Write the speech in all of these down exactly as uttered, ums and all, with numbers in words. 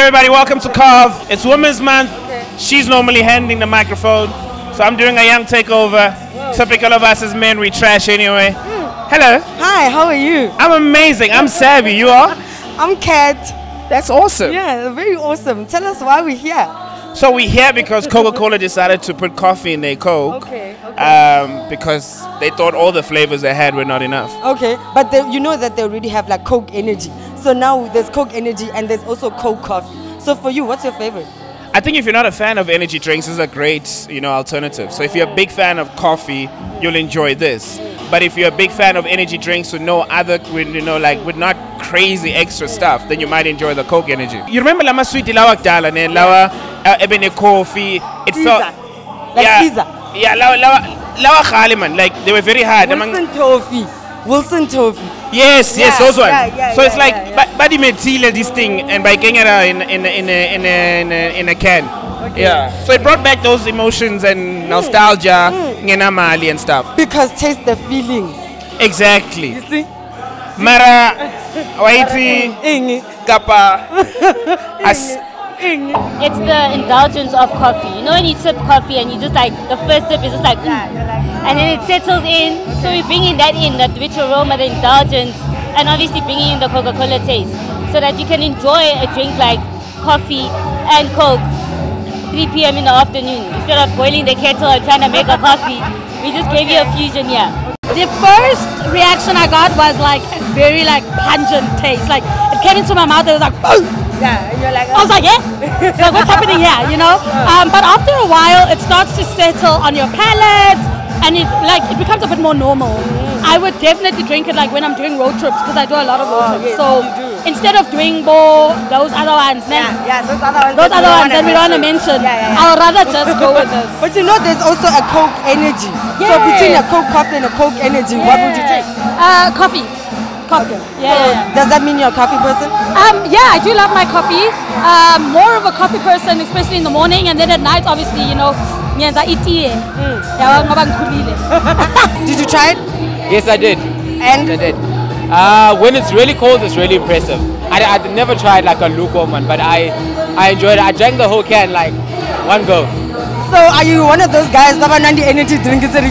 everybody, welcome to Carve. It's Women's Month. Okay. She's normally handling the microphone, so I'm doing a young takeover. Whoa. Typical of us as men, we trash anyway. Mm. Hello. Hi, how are you? I'm amazing. I'm Savvy. You are? I'm Kat. That's awesome. Yeah, very awesome. Tell us why we're here. So we're here because Coca-Cola decided to put coffee in their Coke. Okay, okay. Um, because they thought all the flavors they had were not enough. Okay, but they, you know that they already have like Coke Energy. So now there's Coke Energy and there's also Coke Coffee. So for you, what's your favorite? I think if you're not a fan of energy drinks, this is a great, you know, alternative. So if you're a big fan of coffee, you'll enjoy this. But if you're a big fan of energy drinks with no other, with, you know, like with not crazy extra stuff, then you might enjoy the Coke Energy. You remember lama sweet lawa kdala ne lawa ebene coffee. It felt like yeah, pizza. Yeah, lawa lawa lawa khali man. Like they were very hard. Wilson Toffee. Wilson Toffee. Yes, yes, yeah, those ones. Yeah, yeah, so yeah, it's like yeah, yeah. body material this thing and by getting it in in in a in a in a, in a can. Okay. Yeah. So it brought back those emotions and nostalgia, ngena mali and stuff. Because taste the feeling. Exactly. You see? Mara, waiti, kappa, as. It's the indulgence of coffee. You know when you sip coffee and you just like, the first sip is just like, and then it settles in. So we're bringing that in, that rich aroma, the indulgence, and obviously bringing in the Coca-Cola taste so that you can enjoy a drink like coffee and Coke three p m in the afternoon. Instead of boiling the kettle and trying to make a coffee, we just gave you a fusion here. The first reaction I got was like a very like pungent taste. Like it came into my mouth, it was like, boom! Yeah, and you're like, oh. I was like, yeah, like, what's happening here, you know? Um, but after a while, it starts to settle on your palate, and it like it becomes a bit more normal. Mm. I would definitely drink it like when I'm doing road trips because I do a lot of road oh, trips. yes, so instead of doing more those other ones, yeah, then, yeah, those other ones, those other ones that we don't want to mention, yeah, yeah, yeah. I'll rather just go with this. But you know, there's also a Coke Energy. Yes. So between a Coke Coffee and a Coke Energy, yes. What would you take? Uh, coffee. Coffee. Okay. Yeah, so yeah, yeah. Does that mean you're a coffee person? Um, yeah, I do love my coffee. Um, more of a coffee person, especially in the morning, and then at night, obviously, you know, nyenza itiye. Did you try it? Yes, I did. And yes, I did. Uh, when it's really cold, it's really impressive. I I never tried like a lukewarm one, but I I enjoyed it. I drank the whole can like one go. So are you one of those guys that nandi energy drink is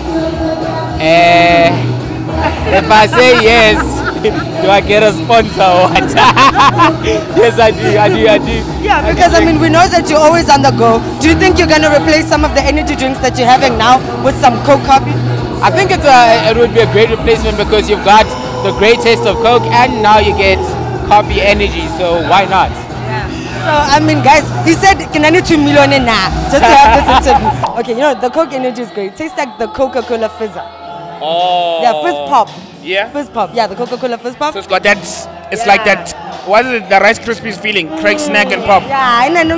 Eh, if I say yes, do I get a sponsor or what? Yes, I do, I do, I do. Yeah, because I, I mean, we know that you're always on the go. Do you think you're going to replace some of the energy drinks that you're having now with some Coke coffee? I think it's a, it would be a great replacement because you've got the great taste of Coke and now you get coffee energy, so why not? Yeah. So, I mean, guys, he said, can I need two million in now? Just to have this interview. Okay, you know, the Coke energy is great. It tastes like the Coca-Cola Fizzer. Oh. Yeah, Fizz Pop. Yeah? Fizz Pop. Yeah, the Coca-Cola Fizz Pop. So it's got that, it's yeah. like that, what is it, the Rice Krispies feeling? Mm. Craig snack and pop. Yeah, I know.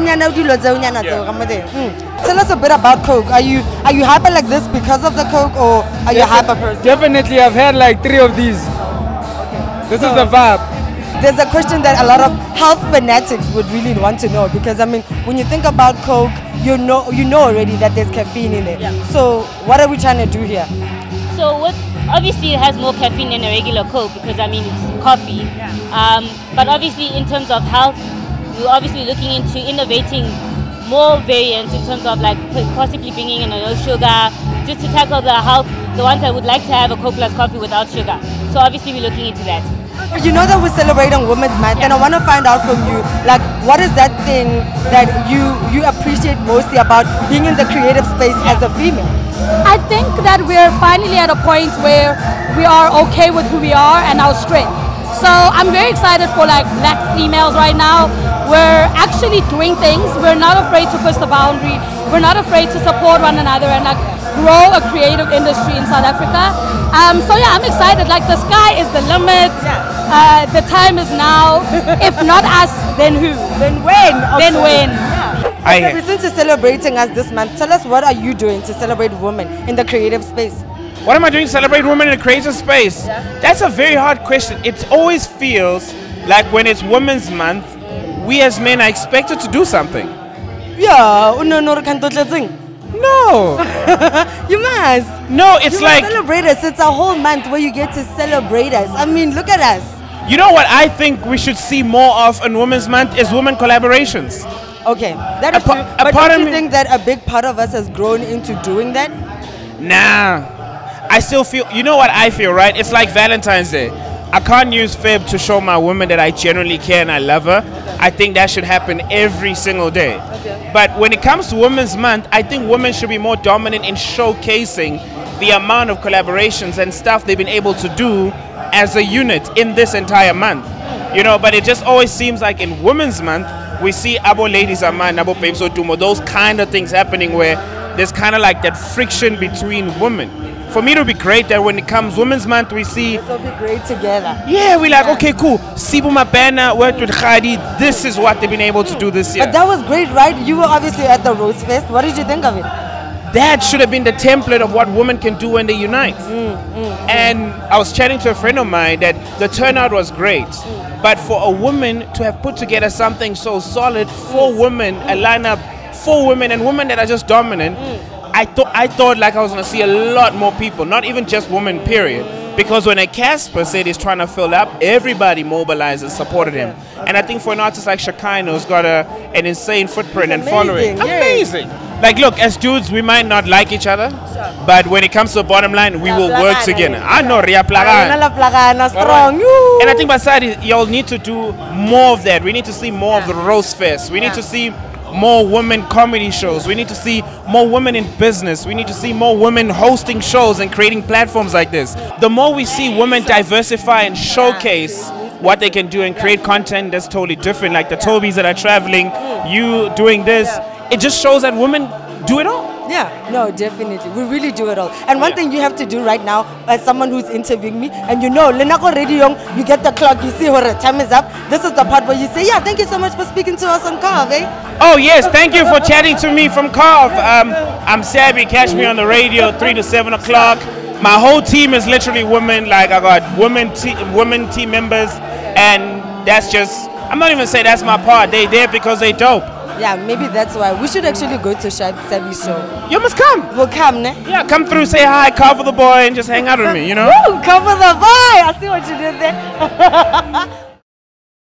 Mm. Tell us a bit about Coke. Are you are you hyper like this because of the Coke or are you a hyper person? Definitely, I've had like three of these. Okay. This so, is the vibe. There's a question that a lot of health fanatics would really want to know because I mean, when you think about Coke, you know you know already that there's caffeine in it. Yeah. So what are we trying to do here? So what? Obviously, it has more caffeine than a regular Coke because I mean it's coffee. Yeah. Um, but obviously, in terms of health, we're obviously looking into innovating more variants in terms of like possibly bringing in a no sugar, just to tackle the health. The ones that would like to have a Coke plus coffee without sugar. So obviously, we're looking into that. You know that we're celebrating Women's Month, yeah. And I want to find out from you, like, what is that thing that you you appreciate mostly about being in the creative space as a female? I think that we're finally at a point where we are okay with who we are and our strength. So I'm very excited for like black females right now. We're actually doing things. We're not afraid to push the boundary. We're not afraid to support one another and like grow a creative industry in South Africa. Um, so yeah, I'm excited. Like the sky is the limit. Uh, the time is now. If not us, then who? Then when? Then when? I so since you're celebrating us this month, tell us what are you doing to celebrate women in the creative space? What am I doing to celebrate women in the creative space? Yeah. That's a very hard question. It always feels like when it's Women's Month, we as men are expected to do something. Yeah, no, no, no. You must. No, it's you like celebrate us. It's a whole month where you get to celebrate us. I mean, look at us. You know what I think we should see more of in Women's Month is women collaborations. Okay, that is A pa- true. a But part don't of you me- think that a big part of us has grown into doing that? Nah, I still feel. You know what I feel, right? It's like Valentine's Day. I can't use Feb to show my woman that I genuinely care and I love her. I think that should happen every single day. But when it comes to Women's Month, I think women should be more dominant in showcasing the amount of collaborations and stuff they've been able to do as a unit in this entire month. You know, but it just always seems like in Women's Month, we see Abo Ladies Aman, Abo Babes Otumo, those kind of things happening where there's kind of like that friction between women. For me, it would be great that when it comes Women's Month, we see, It'll be great together. yeah, we like, okay, cool. Sibu Mabena worked with Khadi. This is what they've been able to do this year. But that was great, right? You were obviously at the Rose Fest. What did you think of it? That should have been the template of what women can do when they unite. And I was chatting to a friend of mine that the turnout was great. But for a woman to have put together something so solid for women, a lineup for women and women that are just dominant, I thought I thought like I was gonna see a lot more people, not even just women, period. Because when a Casper said he's trying to fill up, everybody mobilized and supported him. And I think for an artist like Shekinah, who's got a, an insane footprint and following, amazing, yes. amazing. Like, look, as dudes, we might not like each other, but when it comes to the bottom line, we will work together. I know, Ria Plagan. Nala Plagana, strong. You. And I think Basadi, y'all need to do more of that. We need to see more of the Rose Fest. We need to see more women comedy shows. We need to see more women in business. We need to see more women hosting shows and creating platforms like this. The more we see women diversify and showcase what they can do and create content that's totally different, like the Tobis that are traveling, you doing this, it just shows that women do it all. Yeah, no, definitely. We really do it all. And one Yeah. thing you have to do right now, as someone who's interviewing me, and you know, Lenako Radio Young, you get the clock, you see her time is up. This is the part where you say, yeah, thank you so much for speaking to us on Carve, eh? Oh yes, thank you for chatting to me from Carve. Um, I'm Sabby, catch me on the radio three to seven o'clock. My whole team is literally women, like I got women, te women team members, and that's just, I'm not even saying that's my part, they there because they dope. Yeah, maybe that's why. We should actually go to Shad Sabi's show. You must come. We'll come, ne? Yeah, come through, say hi, cover the boy, and just hang out with me, you know? Woo, cover the boy! I see what you did there.